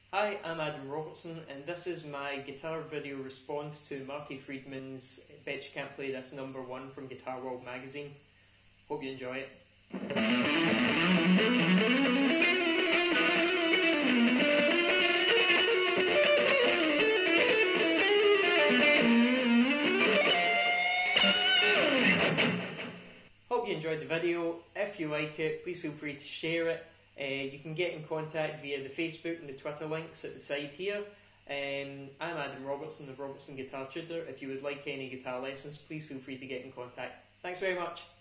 Hi, I'm Adam Robertson, and this is my guitar video response to Marty Friedman's Betcha Can't Play This #1 from Guitar World magazine. Hope you enjoy it. Hope you enjoyed the video. If you like it, please feel free to share it. You can get in contact via the Facebook and the Twitter links at the side here. I'm Adam Robertson, the Robertson Guitar Tutor. If you would like any guitar lessons, please feel free to get in contact. Thanks very much.